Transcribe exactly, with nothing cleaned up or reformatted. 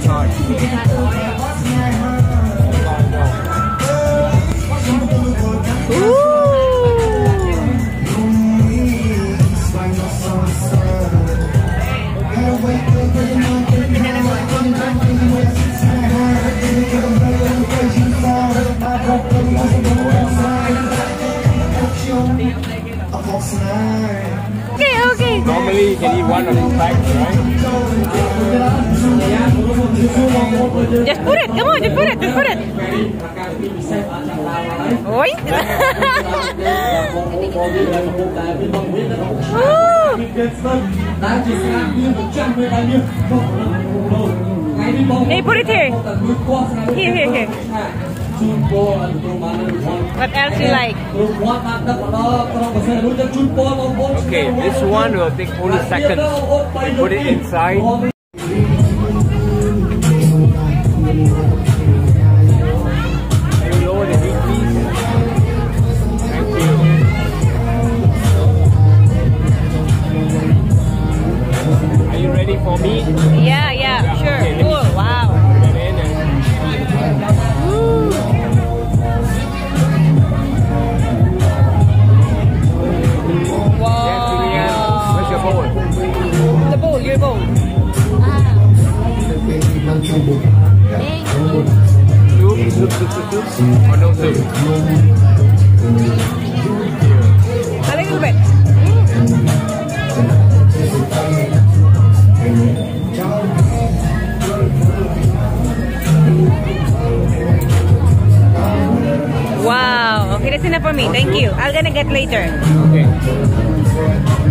time. Ooh. Okay, okay. Normally you can eat one of these packs, right? Just put it, come on, just put it, just put it. Oi. Hey, put it here. Here, here, here. What else you like? Okay, this one will take only seconds. You put it inside. Can you lower the heat, please? Thank you. Are you ready for me? Yeah, yeah, yeah, sure. Okay, Cool, wow. Get in and where's your bowl? The bowl, your bowl. Soup, soup, soup, soup, soup. Or no soup? A little bit. Wow. Okay, that's enough for me. Thank you. I'm gonna get later. Okay.